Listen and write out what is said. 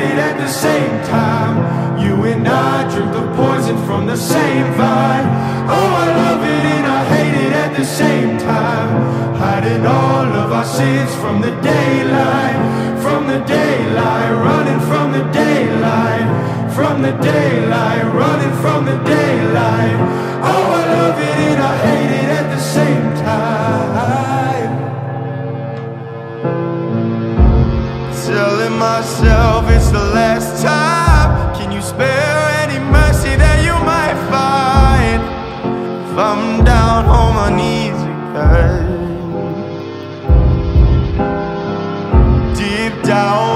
it at the same time. You and I drink the poison from the same vine. Oh, I love it and I hate it at the same time. Hiding all of our sins from the daylight, from the daylight, running from the daylight, from the daylight, running from the daylight. Oh, I love it and I hate it at the same time. Telling myself it's the last time. Can you spare any mercy that you might find? If I'm down on my knees again, deep down